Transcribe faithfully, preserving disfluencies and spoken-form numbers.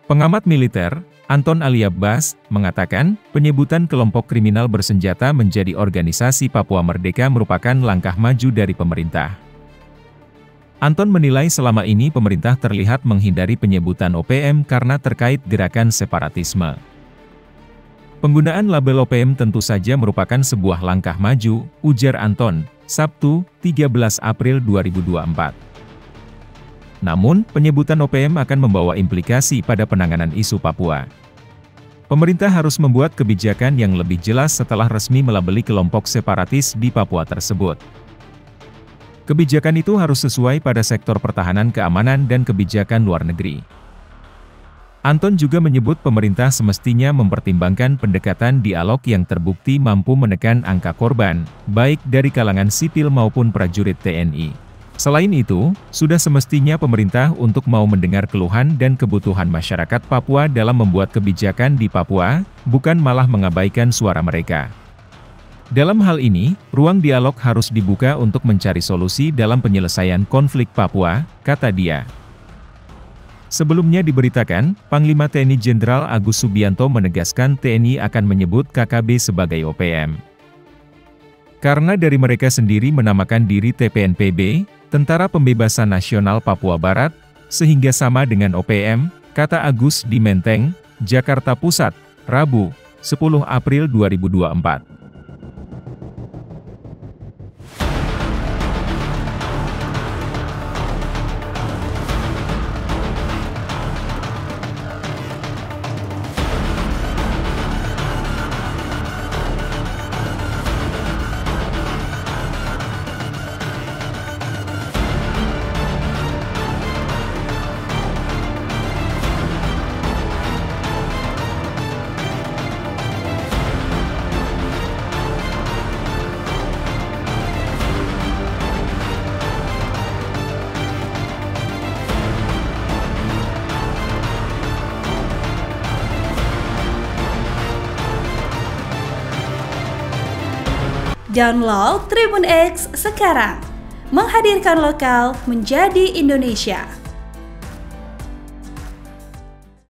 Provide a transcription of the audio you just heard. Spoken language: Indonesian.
Pengamat militer, Anton Aliabbas, mengatakan penyebutan kelompok kriminal bersenjata menjadi organisasi Papua Merdeka merupakan langkah maju dari pemerintah. Anton menilai selama ini pemerintah terlihat menghindari penyebutan O P M karena terkait gerakan separatisme. Penggunaan label O P M tentu saja merupakan sebuah langkah maju, ujar Anton, Sabtu, tiga belas April dua ribu dua puluh empat. Namun, penyebutan O P M akan membawa implikasi pada penanganan isu Papua. Pemerintah harus membuat kebijakan yang lebih jelas setelah resmi melabeli kelompok separatis di Papua tersebut. Kebijakan itu harus sesuai pada sektor pertahanan keamanan dan kebijakan luar negeri. Anton juga menyebut pemerintah semestinya mempertimbangkan pendekatan dialog yang terbukti mampu menekan angka korban, baik dari kalangan sipil maupun prajurit T N I. Selain itu, sudah semestinya pemerintah untuk mau mendengar keluhan dan kebutuhan masyarakat Papua dalam membuat kebijakan di Papua, bukan malah mengabaikan suara mereka. Dalam hal ini, ruang dialog harus dibuka untuk mencari solusi dalam penyelesaian konflik Papua, kata dia. Sebelumnya diberitakan, Panglima T N I Jenderal Agus Subianto menegaskan T N I akan menyebut K K B sebagai O P M. Karena dari mereka sendiri menamakan diri T P N P B, Tentara Pembebasan Nasional Papua Barat, sehingga sama dengan O P M, kata Agus di Menteng, Jakarta Pusat, Rabu, sepuluh April dua ribu dua puluh empat. Download Tribun X sekarang, menghadirkan lokal menjadi Indonesia.